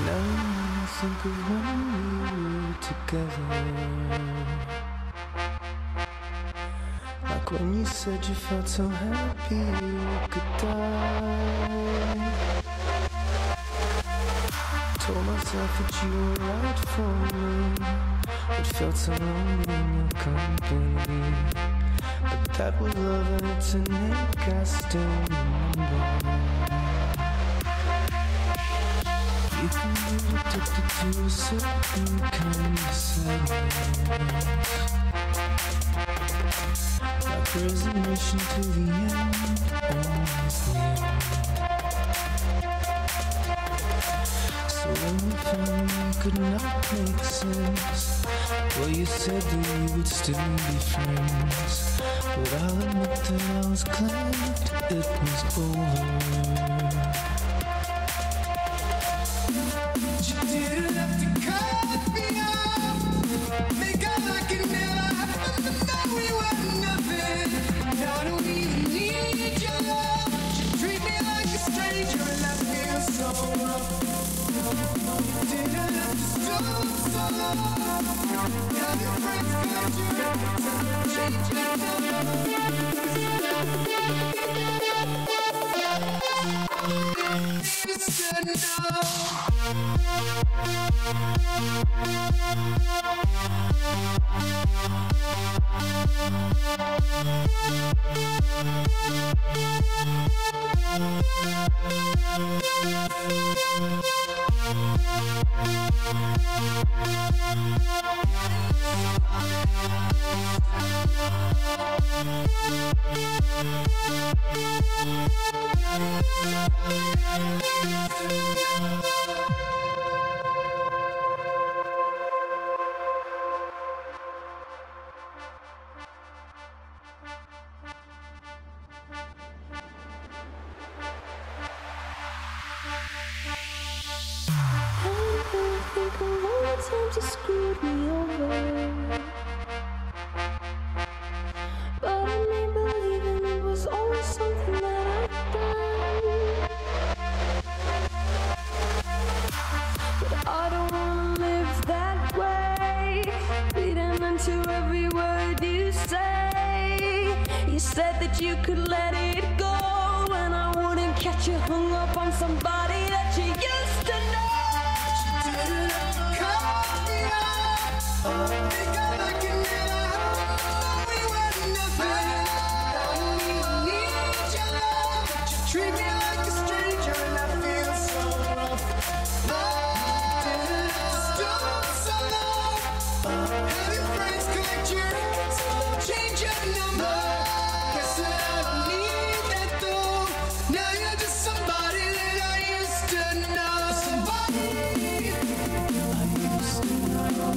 Now I think of when we were together, like when you said you felt so happy you could die. Told myself that you were right for me, but felt so lonely in your company. But that was love and it's an ache I still remember. You can get addicted to a certain kind of sadness, like resignation to the end, always near. So when we found we could not make sense, well, you said that we would still be friends, but I'll admit that I was glad it was over. You didn't have to cut me off, make out like it never happened, but now we were nothing. Now I don't even need your love. You treat me like a stranger and I feel so rough. You didn't have to stop so long. Now your friends got you every time you change your number. It's enough. Times you screwed me over, but I made believing it was always something that I'd done. But I don't wanna live that way, reading into every word you say. You said that you could let it go, and I wouldn't catch you hung up on somebody that you used to know. Make out like it never happened, we were nothing. I don't even need your love, but you treat me like a stranger and I feel so rough. Love didn't have to stop so long. Have your friends collect your hits, change your number. Guess that I don't need that though. Now you're just somebody that I used to know. Somebody I used to know.